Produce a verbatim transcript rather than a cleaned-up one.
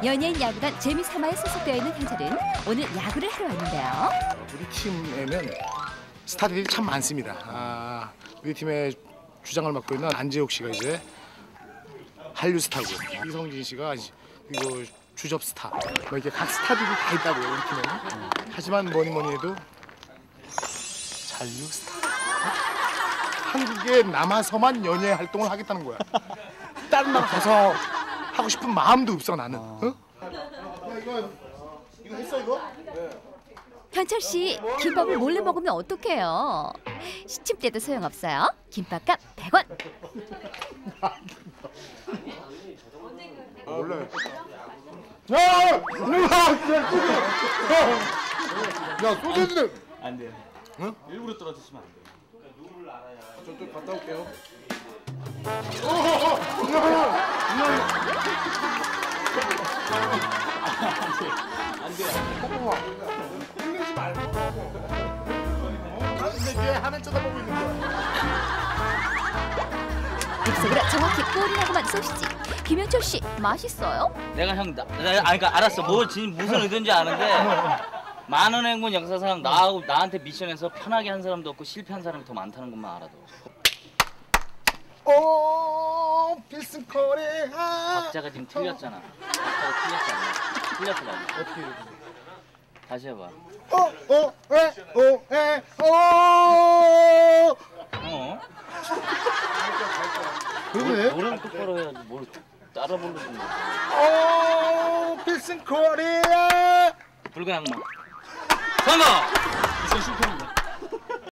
연예인 야구단 재미삼아에 소속되어 있는 현철은 오늘 야구를 하러 왔는데요. 우리 팀에는 스타들이 참 많습니다. 아, 우리 팀의 주장을 맡고 있는 안재욱 씨가 이제 한류 스타고, 이성진 씨가 그리고 주접 스타, 뭐 이렇게 각 스타들이 다 있다고요, 우리 팀에는. 음. 하지만 뭐니 뭐니 해도 잔류 스타. 한국에 남아서만 연예 활동을 하겠다는 거야. 다른 나라 가서 하고 싶은 마음도 없어 나는. 어? 야, 이거 이거 했어 이거? 네. 현철 씨, 김밥을 몰래 먹으면 어떡해요? 시침 때도 소용없어요. 김밥값 백 원. 몰래. 야! 야! 야, 소세지는 안 돼요. 응? 일부러 떨어뜨리시면 안 돼요. 룰을 알아야. 저쪽 갔다 올게요. 안 돼요. 흘리지 말고. 근데 걔 화면 쳐다보고 있는 거야. 입속으로 정확히 골이라고만 쏘시지. 김현철 씨, 맛있어요? 내가 형, 나, 나, 아니, 그러니까 알았어. 뭐 진, 무슨 의도인지 아는데 많은 행군 역사상 나하고 나한테 미션에서 편하게 한 사람도 없고 실패한 사람이 더 많다는 것만 알아도. 오, 필승 코리아. 박자가 지금 틀렸잖아. 박자가 틀렸잖아. 틀렸더라고. 어떻게 해야 돼? 다시 해봐. 어, 어, 에, 오, 에, 오. 어? 그러네. 노래는 똑바로 해야지. 뭘 따라 부르는 거야. 오, 필승 코리아. 붉은 악마. 성공! 미션 실패입니다.